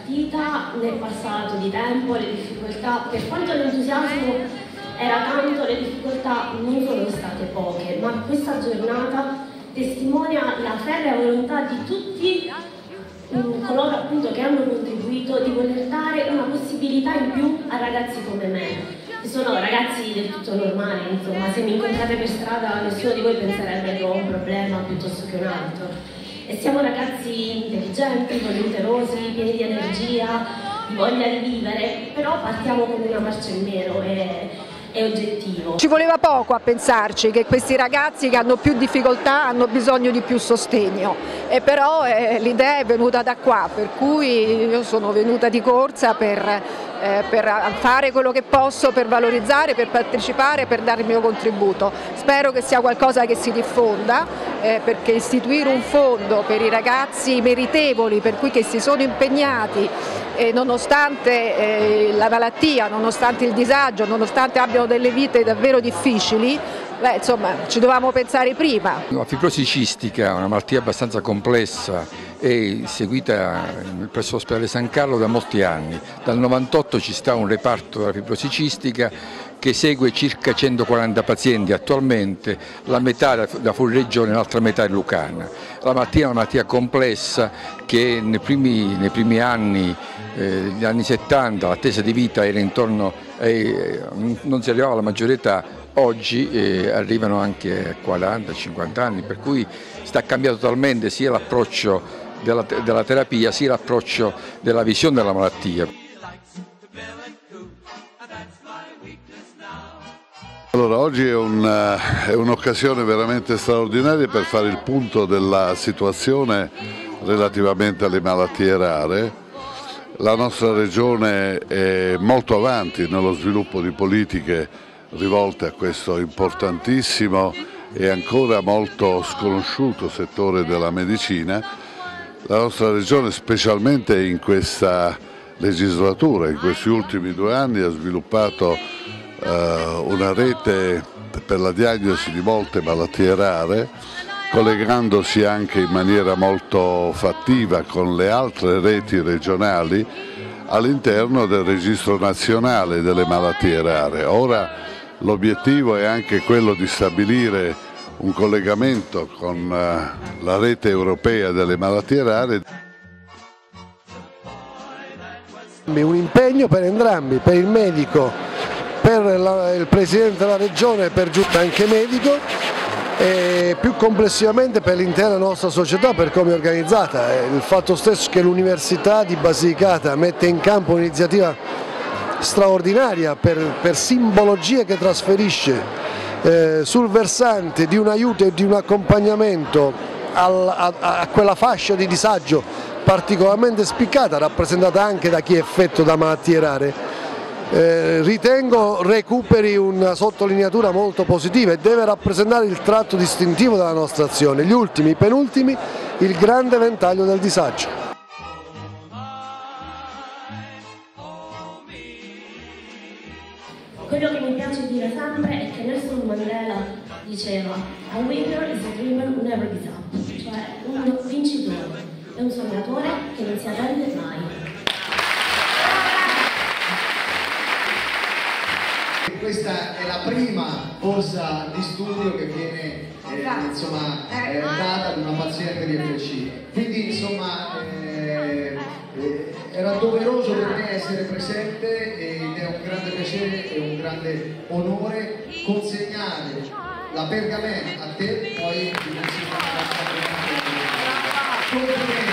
partita, nel passato di tempo, le difficoltà, per quanto l'entusiasmo era tanto, le difficoltà non sono state poche, ma questa giornata testimonia la ferrea volontà di tutti coloro appunto che hanno contribuito di voler dare una possibilità in più a ragazzi come me. Sono ragazzi del tutto normali, insomma, se mi incontrate per strada nessuno di voi penserebbe che ho un problema piuttosto che un altro. E siamo ragazzi intelligenti, volenterosi, pieni di energia, di voglia di vivere, però partiamo con una marcia in nero è oggettivo. Ci voleva poco a pensarci che questi ragazzi che hanno più difficoltà hanno bisogno di più sostegno, e però l'idea è venuta da qua, per cui io sono venuta di corsa per fare quello che posso, per valorizzare, per partecipare, per dare il mio contributo. Spero che sia qualcosa che si diffonda, perché istituire un fondo per i ragazzi meritevoli, per cui che si sono impegnati nonostante la malattia, nonostante il disagio, nonostante abbiano delle vite davvero difficili, insomma ci dovevamo pensare prima. La fibrosi cistica è una malattia abbastanza complessa e seguita presso l'ospedale San Carlo da molti anni. Dal 98 ci sta un reparto della fibrosi cistica che segue circa 140 pazienti attualmente, la metà da fuori regione e l'altra metà è lucana. La malattia è una malattia complessa che nei primi anni, negli anni 70, l'attesa di vita era intorno, non si arrivava alla maggiore età. Oggi arrivano anche a 40-50 anni, per cui sta cambiando totalmente sia l'approccio della terapia sia l'approccio della visione della malattia. Allora, oggi è un'occasione veramente straordinaria per fare il punto della situazione relativamente alle malattie rare. La nostra regione è molto avanti nello sviluppo di politiche rivolte a questo importantissimo e ancora molto sconosciuto settore della medicina. La nostra regione, specialmente in questa legislatura, in questi ultimi 2 anni, ha sviluppato una rete per la diagnosi di molte malattie rare, collegandosi anche in maniera molto fattiva con le altre reti regionali all'interno del registro nazionale delle malattie rare. Ora l'obiettivo è anche quello di stabilire un collegamento con la rete europea delle malattie rare. Un impegno per entrambi, per il medico, per il Presidente della Regione, per giunta anche medico, e più complessivamente per l'intera nostra società, per come è organizzata. Il fatto stesso che l'Università di Basilicata mette in campo un'iniziativa straordinaria per simbologie che trasferisce sul versante di un aiuto e di un accompagnamento a quella fascia di disagio particolarmente spiccata, rappresentata anche da chi è affetto da malattie rare, ritengo recuperi una sottolineatura molto positiva e deve rappresentare il tratto distintivo della nostra azione. Gli ultimi, i penultimi, il grande ventaglio del disagio. Quello che mi piace dire sempre è che Nelson Mandela diceva "A winner is a dreamer who never gives up", cioè un vincitore è un sognatore che non si arrende mai. Questa è la prima borsa di studio che viene data ad una paziente di FC, quindi insomma era doveroso per me essere presente ed è un grande piacere e un grande onore consegnare la pergamena a te, poi di consegnare la